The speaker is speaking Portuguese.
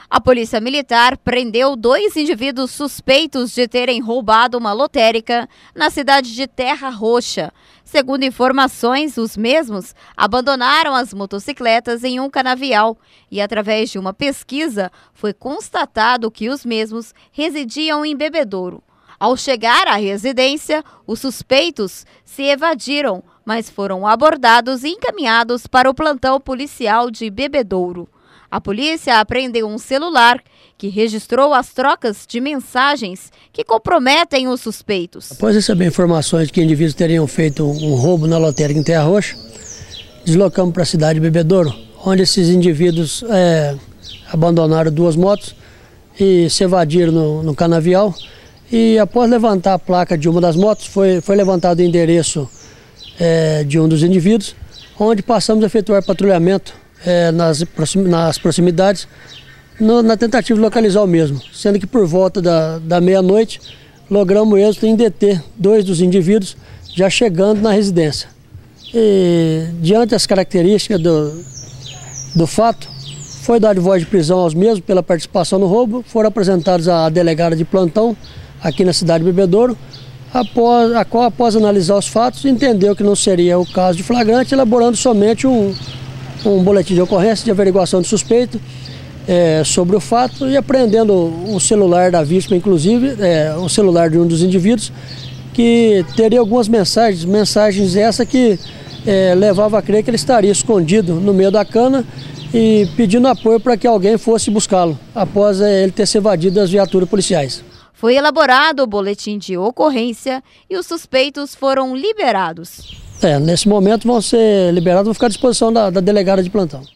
A Polícia Militar prendeu 2 indivíduos suspeitos de terem roubado uma lotérica na cidade de Terra Roxa. Segundo informações, os mesmos abandonaram as motocicletas em um canavial e, através de uma pesquisa, foi constatado que os mesmos residiam em Bebedouro. Ao chegar à residência, os suspeitos se evadiram, mas foram abordados e encaminhados para o plantão policial de Bebedouro. A polícia apreendeu um celular que registrou as trocas de mensagens que comprometem os suspeitos. Após receber informações de que indivíduos teriam feito um roubo na lotérica em Terra Roxa, deslocamos para a cidade de Bebedouro, onde esses indivíduos abandonaram 2 motos e se evadiram no canavial. E após levantar a placa de uma das motos, foi levantado o endereço de um dos indivíduos, onde passamos a efetuar patrulhamento nas proximidades, na tentativa de localizar o mesmo, sendo que por volta da meia-noite logramos êxito em deter 2 dos indivíduos já chegando na residência. E, diante das características do fato, foi dado voz de prisão aos mesmos pela participação no roubo, foram apresentados à delegada de plantão aqui na cidade de Bebedouro, a qual, após analisar os fatos, entendeu que não seria o caso de flagrante, elaborando somente um boletim de ocorrência de averiguação de suspeito sobre o fato e apreendendo o celular da vítima, inclusive o celular de um dos indivíduos, que teria algumas mensagens essas que levavam a crer que ele estaria escondido no meio da cana e pedindo apoio para que alguém fosse buscá-lo, após ele ter se evadido das viaturas policiais. Foi elaborado o boletim de ocorrência e os suspeitos foram liberados. Nesse momento vão ser liberados, vão ficar à disposição da delegada de plantão.